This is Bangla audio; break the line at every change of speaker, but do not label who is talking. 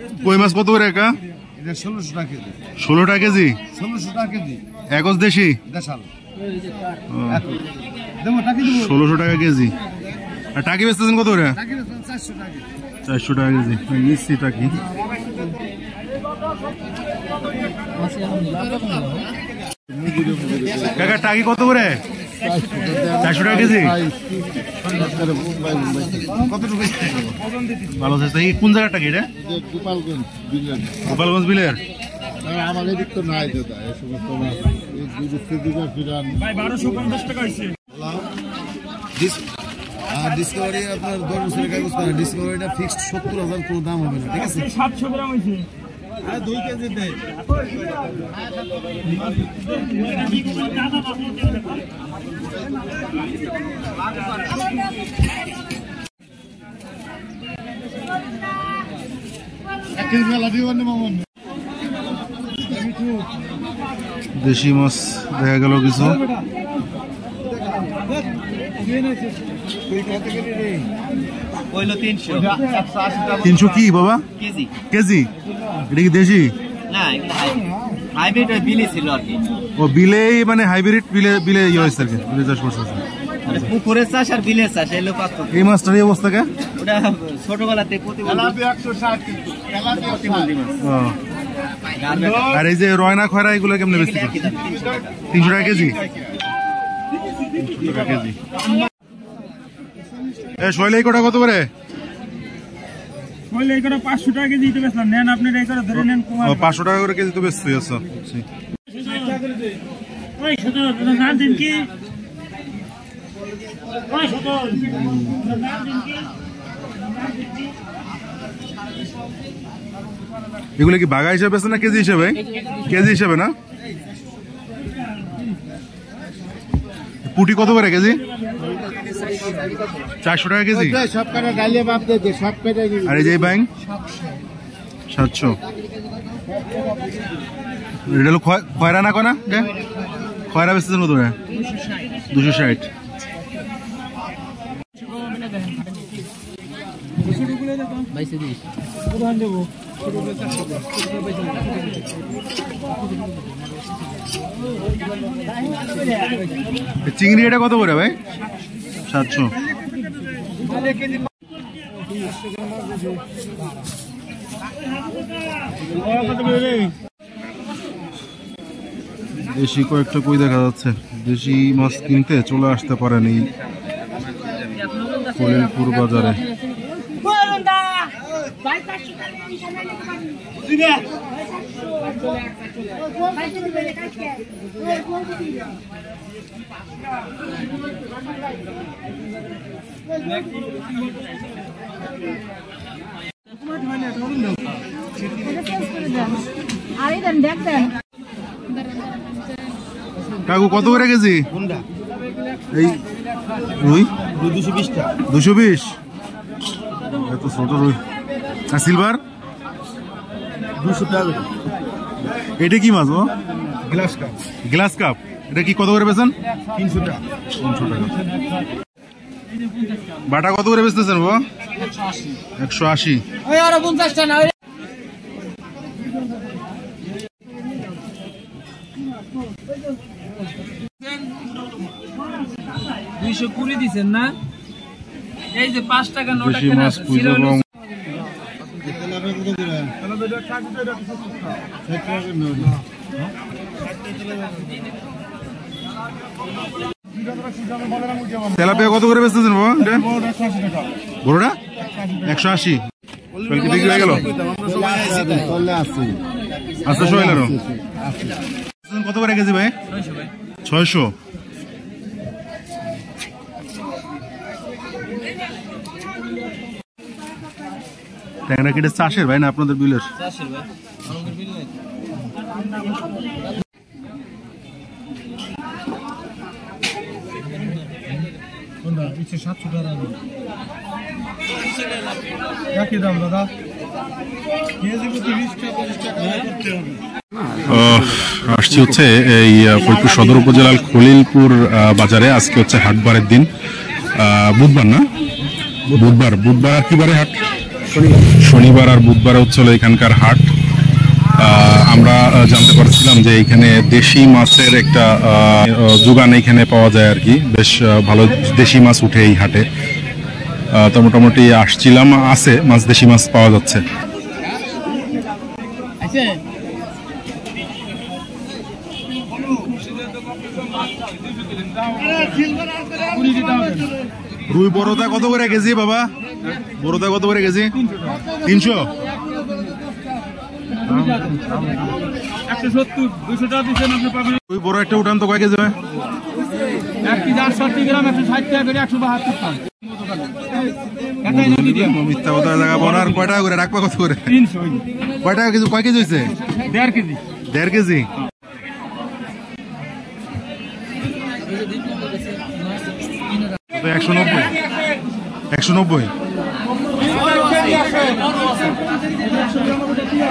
কই মাছ কত করে একা?
1600 টাকা কেজি।
16 টাকা কেজি?
1600 টাকা কেজি।
একজ দেশি?
দেশাল।
1600 টাকা কেজি। আর টাকি বেচতেছেন কত করে? 400 টাকা কেজি। নিচ্ছি টাকি। কাকা টাকি কত করে? 400 টাকা কেজি। ভালো আছে। কোন জায়গার টাকি এটা? গোপালগঞ্জ বিলের।
আমার এদিক তো নাই দাদা এই সমস্ত মাছ। এই 1250 টাকা হইছে। ডিসকভারি আপনার 10 বছরের কাগজ পাবেন। ডিসকভারিটা ফিক্সড 70,000 কোনো দাম হবে না, ঠিক আছে? 700 গ্রাম হইছে। আর 2 কেজি দেয়। একই মেলা দিবেন না মামুন।
দেশি মাছ দেখা গেল কিছু। 300 কি বাবা? কেজি। এটা কি দেশি? ও বিলেই মানে হাইব্রিড বিলে ইয়ে হয়েছে আর কি, বিলে চাষ করছে।
পুকুরের চাষ আর বিলের চাষ এলো পার্থক্য।
এই মাছটার এই অবস্থা কে?
ওটা ছোটবেলাতে
আর এই যে রয়না খয়রা এগুলো কেমনে বেশি? 300 টাকা কেজি। শৈলে এই কটা কত করে?
500 টাকা কেজি তো বেচলাম। নেন আপনি এই করে ধরে নেন।
500 টাকা করে কেজি তো বেচছি। আচ্ছা
ওই ছোট নাম দিন কি? ওই ছোট নাম দিন কি?
এগুলো কি বাগা হিসাবে আছে না কেজি হিসাবে? কেজি হিসাবে না? পুটি কত করে কেজি? 400 টাকা কেজি। আর এই যে ব্যাং 700। এটা হলো খয়রা না কোনা? খয়রা বেচতেছেন কত করে? 260। চিংড়ি এটা কত করে ভাই? 700। দেশি কয়েকটা কই দেখা যাচ্ছে। দেশি মাছ কিনতে চলে আসতে পারেন এই খলিলপুর বাজারে। কাকু কত করে কেজি? এই রুই
220 টাকা।
220? এত ছোট রুই। আর সিলভার
200 টাকা।
এটা কি মাছ?
Glass cup.
Glass cup. এটা কি কত করে বেচেন?
300 টাকা।
300 টাকা। বাটা কত করে বেচতেছেন বাবা? 180।
ওই আরো 50 টাকা না। 220 দিবেন না? এই যে 5 টাকা 9 টাকা না ছিল।
তেলাপিয়া কত করে বেচতেছেন বাবা? বড়টা 180। বিক্রি হয়ে গেল? আচ্ছা সোহেলেরও কত করে কেজি ভাই? 600। ট্যাংরা কেটে চাষের ভাই না আপনাদের বিলের?
চাষের ভাই, আমাদের বিল নাই।
কোনটা? 700 টাকা। একই দাম দাদা। কেজি প্রতি 20 টাকা 50 টাকা করতে হবে।
আসছি হচ্ছে এই ফরিদপুর সদর উপজেলার খলিলপুর বাজারে। আজকে হচ্ছে হাটবারের দিন, বুধবার না? বুধবার। বুধবার আর কি বারে হাট? শনিবার আর বুধবার হচ্ছে এখানকার হাট। আমরা জানতে পারছিলাম যে এখানে দেশি মাছের একটা যোগান এখানে পাওয়া যায় আর কি, বেশ ভালো দেশি মাছ উঠে এই হাটে। তো মোটামুটি আসছিলাম, আছে মাছ, দেশি মাছ পাওয়া যাচ্ছে। রুই বড়দা কত করে কেজি বাবা? বড়দা কত করে কেজি? 300।
170 200 টাকা দিচ্ছেন আপনি পাবেন।
রুই বড় একটা উঠান তো কয় কেজি হয়?
1 কেজি 60 গ্রাম 160 টাকা করে 172 টাকা।
মিথ্যা কথা জায়গা বনার কয় টাকা করে রাখবা, কত করে?
300।
কয় টাকা কেজি? কয় কেজি হয়েছে?
1.5 কেজি।
1.5 কেজি। তো 190। 190।